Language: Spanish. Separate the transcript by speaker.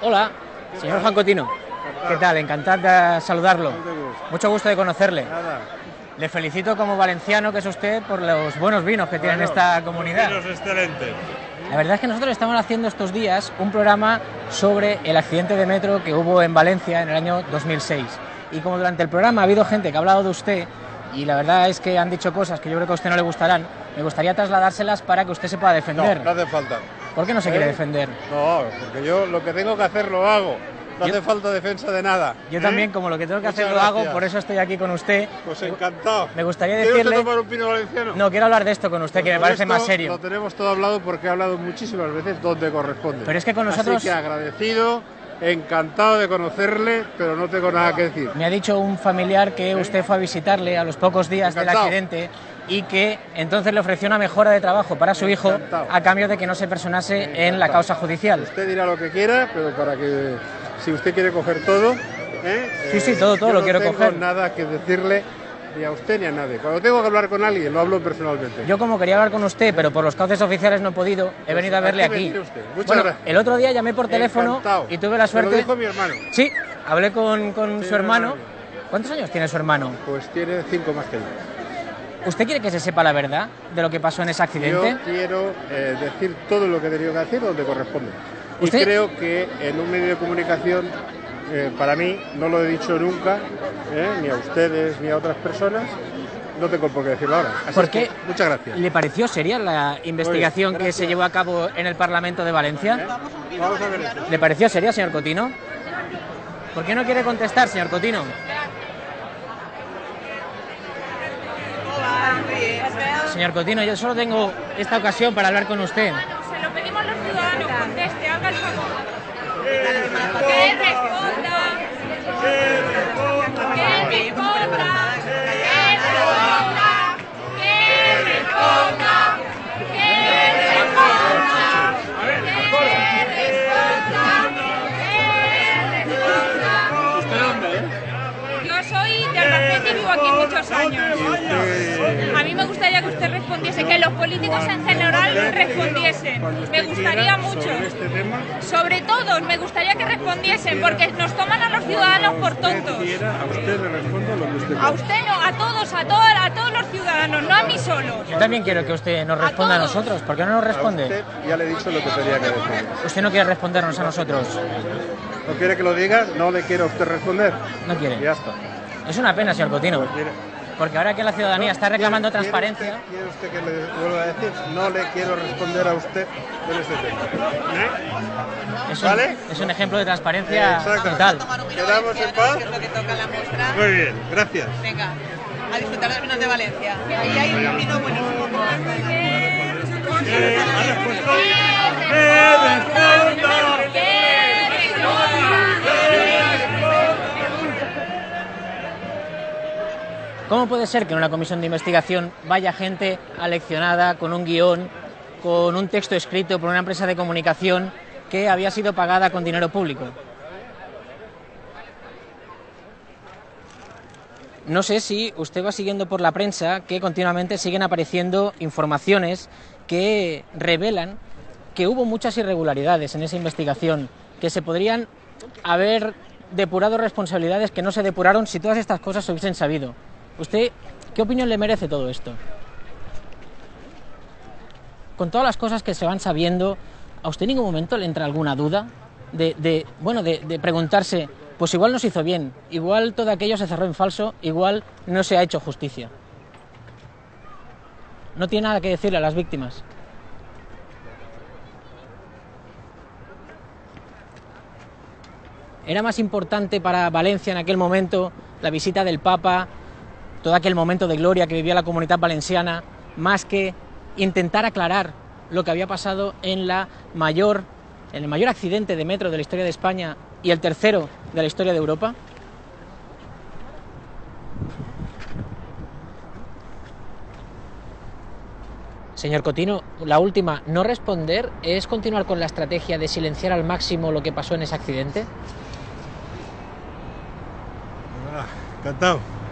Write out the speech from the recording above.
Speaker 1: Hola, señor Juan Cotino. ¿Qué tal? Encantado de saludarlo. Mucho gusto de conocerle. Le felicito como valenciano que es usted por los buenos vinos que tiene en esta comunidad.
Speaker 2: Vinos excelentes.
Speaker 1: La verdad es que nosotros estamos haciendo estos días un programa sobre el accidente de metro que hubo en Valencia en el año 2006. Y como durante el programa ha habido gente que ha hablado de usted, y la verdad es que han dicho cosas que yo creo que a usted no le gustarán, me gustaría trasladárselas para que usted se pueda defender.
Speaker 2: No hace falta.
Speaker 1: ¿Por qué no se quiere defender?
Speaker 2: No, porque yo lo que tengo que hacer lo hago. No hace falta defensa de nada.
Speaker 1: Yo también, como lo que tengo que
Speaker 2: Muchas
Speaker 1: hacer lo hago,
Speaker 2: gracias.
Speaker 1: por eso estoy aquí con usted.
Speaker 2: Pues encantado.
Speaker 1: Me gustaría
Speaker 2: ¿Quiere
Speaker 1: decirle...
Speaker 2: usted tomar un pino valenciano?
Speaker 1: No, quiero hablar de esto con usted,
Speaker 2: Pues
Speaker 1: que me
Speaker 2: con
Speaker 1: parece
Speaker 2: esto
Speaker 1: más serio.
Speaker 2: Lo tenemos todo hablado porque he hablado muchísimas veces donde corresponde.
Speaker 1: Pero es que con nosotros...
Speaker 2: Así que agradecido, encantado de conocerle, pero no tengo nada que decir.
Speaker 1: Me ha dicho un familiar que usted fue a visitarle a los pocos días del accidente y que entonces le ofreció una mejora de trabajo para su hijo a cambio de que no se personase en la causa judicial.
Speaker 2: Usted dirá lo que quiera, pero para que, si usted quiere coger todo...
Speaker 1: Sí, todo lo quiero coger.
Speaker 2: No tengo nada que decirle ni a usted ni a nadie. Cuando tengo que hablar con alguien, lo hablo personalmente.
Speaker 1: Yo como quería hablar con usted, pero por los cauces oficiales no he podido, he venido a verle aquí.
Speaker 2: Muchas gracias.
Speaker 1: El otro día llamé por teléfono y tuve la suerte...
Speaker 2: Me lo dijo mi hermano.
Speaker 1: Sí, hablé con su hermano. ¿Cuántos años tiene su hermano?
Speaker 2: Pues tiene 5 más que yo.
Speaker 1: ¿Usted quiere que se sepa la verdad de lo que pasó en ese accidente?
Speaker 2: Yo quiero decir todo lo que he tenido que decir donde corresponde.
Speaker 1: ¿Usted?
Speaker 2: Y creo que en un medio de comunicación, para mí, no lo he dicho nunca, ni a ustedes ni a otras personas, no tengo por qué decirlo ahora. Así
Speaker 1: ¿Por
Speaker 2: es que,
Speaker 1: qué?
Speaker 2: muchas gracias.
Speaker 1: ¿Le pareció seria la investigación que
Speaker 2: gracias.
Speaker 1: se llevó a cabo en el Parlamento de Valencia?
Speaker 2: Vamos a ver esto.
Speaker 1: ¿Le pareció seria, señor Cotino? ¿Por qué no quiere contestar, señor Cotino? Señor Cotino, yo solo tengo esta ocasión para hablar con usted.
Speaker 3: Se lo pedimos a los ciudadanos, conteste, haga el favor. Que responda. Que responda. Que responda. Que responda. Que responda.
Speaker 2: ¿Usted dónde,
Speaker 3: Yo soy de Albacete y vivo aquí muchos años. A mí me gustaría que usted respondiese, que los políticos en general respondiesen. Me gustaría mucho.
Speaker 2: Sobre este tema,
Speaker 3: Sobre todo, me gustaría que respondiesen, porque nos toman a los ciudadanos por tontos.
Speaker 2: a usted le respondo lo que usted
Speaker 3: A
Speaker 2: quiera.
Speaker 3: usted no, a todos los ciudadanos, no a mí solo.
Speaker 1: Yo también quiero que usted nos responda a
Speaker 3: todos.
Speaker 1: nosotros. ¿Por qué no nos
Speaker 2: A
Speaker 1: responde?
Speaker 2: usted ya le he dicho lo que tenía que decir.
Speaker 1: Usted no quiere respondernos a nosotros.
Speaker 2: ¿No quiere que lo diga? ¿No le quiere a usted responder?
Speaker 1: No quiere.
Speaker 2: Ya está.
Speaker 1: Es una pena, señor Cotino,
Speaker 2: Pues mire,
Speaker 1: porque ahora que la ciudadanía está reclamando transparencia...
Speaker 2: ¿Quiere usted que le vuelva a decir? No le quiero responder a usted en este tema. ¿Vale?
Speaker 1: Es un ejemplo de transparencia
Speaker 2: Exacto.
Speaker 1: total.
Speaker 2: ¿Quedamos en paz?
Speaker 4: Que es lo que toca en la muestra.
Speaker 2: Muy bien, gracias.
Speaker 4: Venga, a disfrutar de los vinos de Valencia. Ahí hay un vino buenísimo.
Speaker 1: ¿Cómo puede ser que en una comisión de investigación vaya gente aleccionada con un guión, con un texto escrito por una empresa de comunicación que había sido pagada con dinero público? No sé si usted va siguiendo por la prensa que continuamente siguen apareciendo informaciones que revelan que hubo muchas irregularidades en esa investigación, que se podrían haber depurado responsabilidades que no se depuraron si todas estas cosas se hubiesen sabido. ¿Usted qué opinión le merece todo esto? Con todas las cosas que se van sabiendo, ¿a usted en ningún momento le entra alguna duda de preguntarse, pues igual no se hizo bien, igual todo aquello se cerró en falso, igual no se ha hecho justicia? No tiene nada que decirle a las víctimas. ¿Era más importante para Valencia en aquel momento la visita del Papa, todo aquel momento de gloria que vivía la comunidad valenciana, más que intentar aclarar lo que había pasado en el mayor accidente de metro de la historia de España y el tercero de la historia de Europa? Señor Cotino, la última, no responder es continuar con la estrategia de silenciar al máximo lo que pasó en ese accidente.
Speaker 2: Encantado.